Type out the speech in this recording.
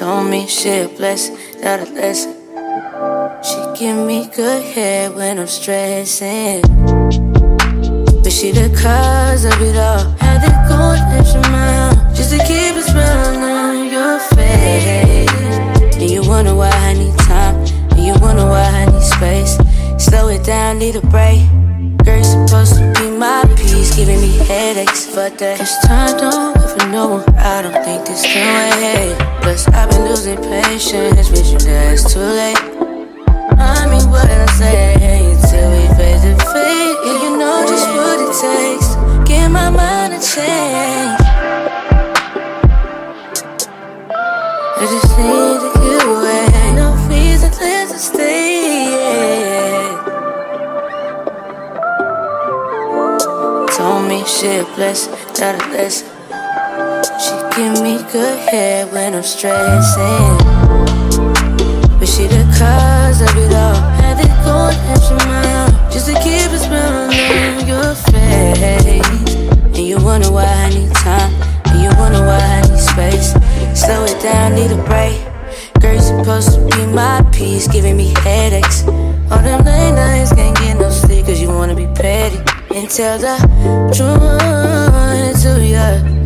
Told me she a blessing, not a lesson. She give me good head when I'm stressing, but she the cause of it all. Had to go an extra mile just to keep a smile on your face. And you wonder why I need time, and you wonder why I need space. Slow it down, need a break. Girl, you're supposed to be my peace, giving me headaches. Fuck that, 'cause time don't wait for no one. I don't think this can wait. Plus I've been losing patience, wishing that it's too late. I mean, what did I say? Till we face to face. Yeah, you know just what it takes to get my mind to change. I just need to get away. No reason to stay. Yeah. Told me she a blessing, not a lesson. She give me good head when I'm stressing, but she the cause of it all. Had to go an extra mile just to keep a smile on your face. And you wonder why I need time, and you wonder why I need space. Slow it down, need a break. Girl, you're supposed to be my peace, giving me headaches. All them late nights, can't get no sleep 'cause you wanna be petty and tell the truth to you.